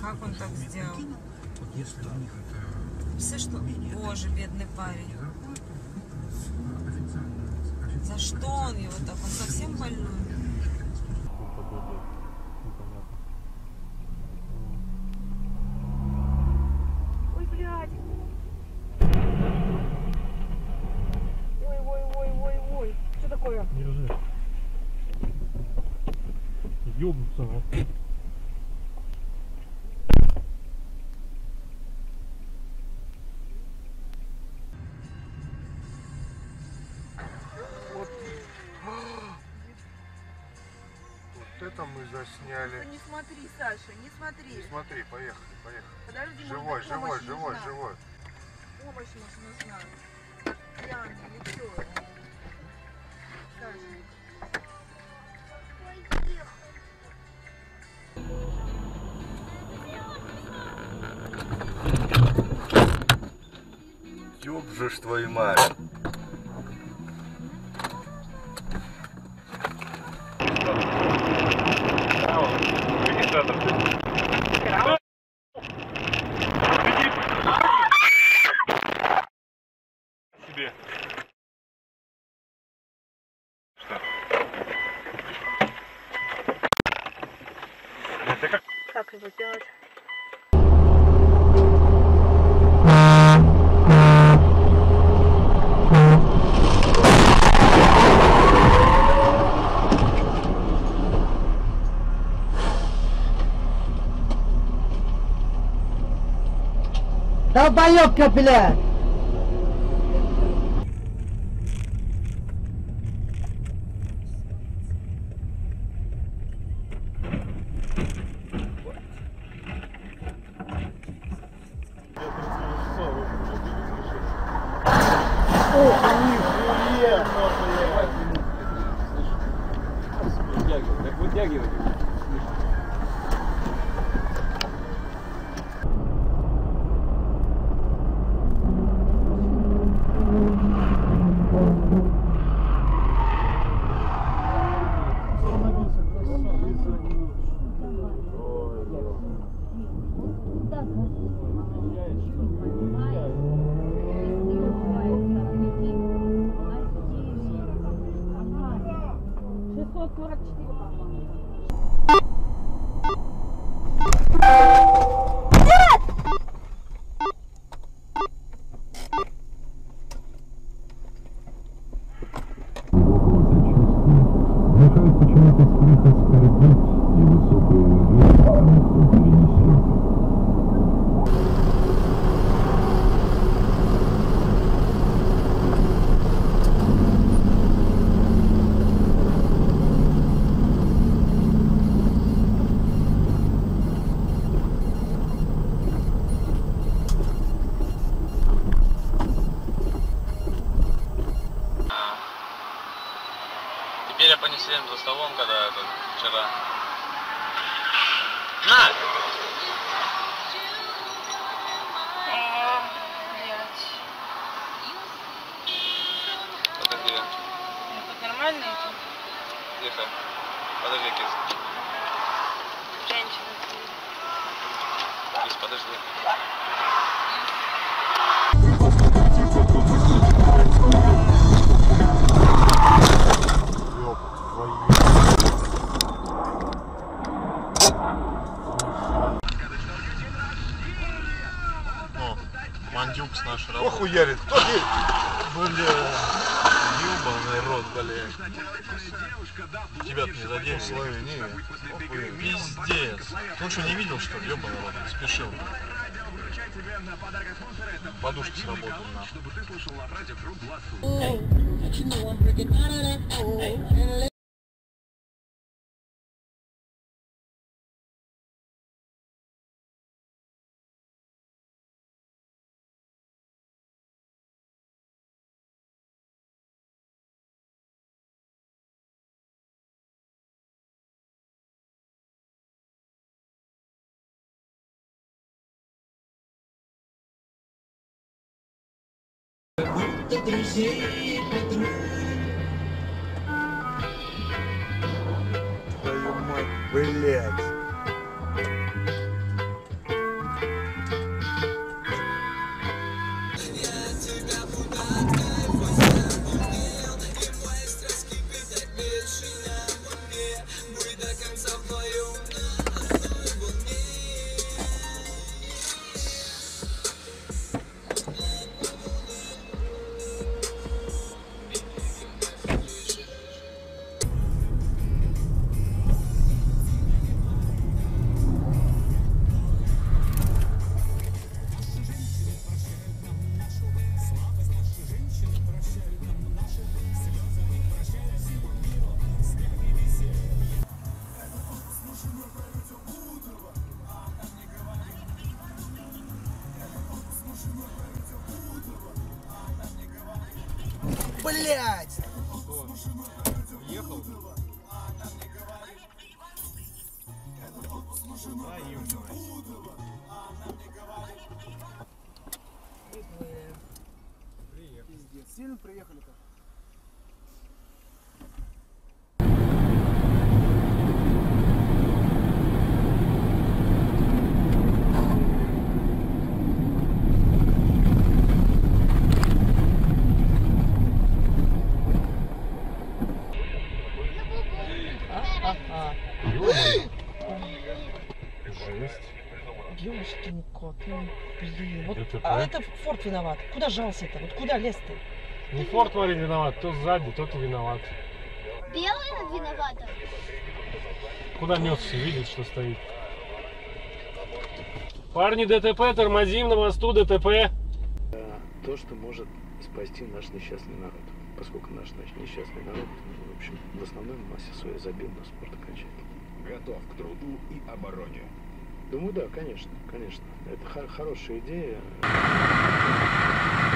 Как он так сделал? Вот если у них это... Все что? Боже, бедный парень. За что он его так? Он совсем больной? Ой, блядь. Ой. Что такое? Держи. Ёбнуться, а. Вот это мы засняли. Не смотри, Саша, не смотри. Не смотри, поехали. Подожди, Живой. Помощь нужна. Пьяный или что? Саша. Ёб же ж твою мать. Себе. Как его сделать? Долбоёбка, блядь! Так вытягивай. Почему-то страх оскорбить и высокую уверенность перенесет. Теперь я понесли за столом, когда это вчера. На! Подожди. Это нормально это? Тихо. Подожди, Кис. Женщина. Кис, подожди. Мандюкс наш работает. Охуярит, кто здесь? Бля, ёбаный рот, бля. Тебя-то не задел свою, не. Пиздец. Ну что, не видел, что ли? Ёбаный рот, не спешил. Подушка сработала, нахуй. Твою мать, блядь. блядь! Ехал? Пиздец. Сильно приехали-то? Жесть. Ёшкин кот, ну блин. Вот, ДТП. а это Форд виноват. Куда жался-то? Вот куда лез-то? Не Форд, Марин, виноват, то сзади, тот и виноват. Белая виновата. Куда несся, видит, что стоит. Парни, ДТП, тормозим на мосту, ДТП. То, что может спасти наш несчастный народ. Поскольку наш несчастный народ, в общем, в основной массе своей забил на спорт окончательно. Готов к труду и обороне. Думаю, да, конечно, конечно. Это хорошая идея.